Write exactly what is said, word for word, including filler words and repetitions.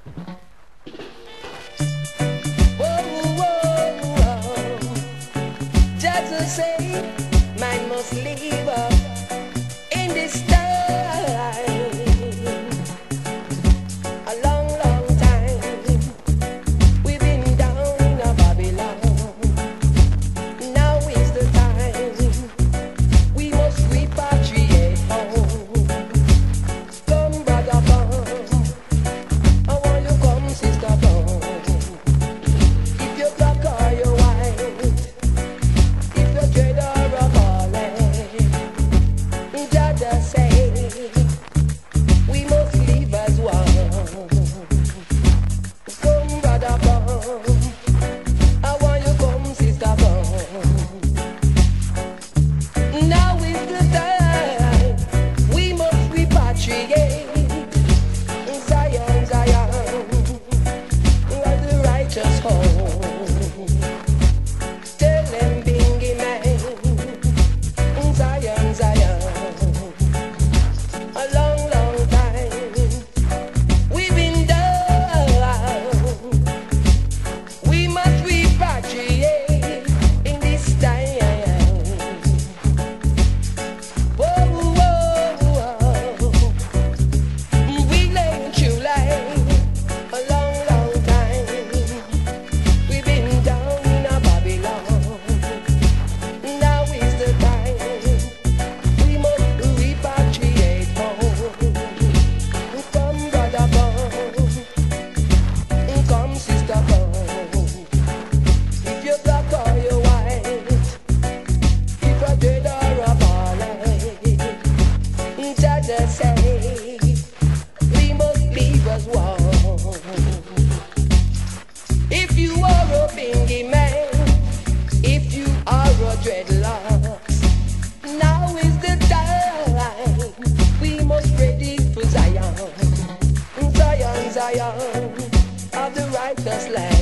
Whoa, whoa, whoa. Just to say, man must live up in this time. A long, long time we've been down in a Babylon. Now is the time we must repatriate home. Come, brother, come. I want you come, sister, come. If you're black or you're white, if you're dread or a ballet, Jaja say we must live as one. Come, brother, come. I want you come, sister, come. Now is the time we must repatriate Zion, Zion, like the righteous home. Tell them, Bingy man, Zion, Zion. A long, long time we've been down. We must repatriate in this time. Whoa, whoa, whoa. We lay true life a long, long time. We've been down in a Babylon. Now is the time we must repatriate home. Come, brother, come. Come, sister, come. If you're black or you're white, if you're dead or a ballet, Jaja say we must live as one. If you are a Bingy man, if you are a dreadlocks, now is the time we must ready for Zion, Zion, Zion of the righteous land.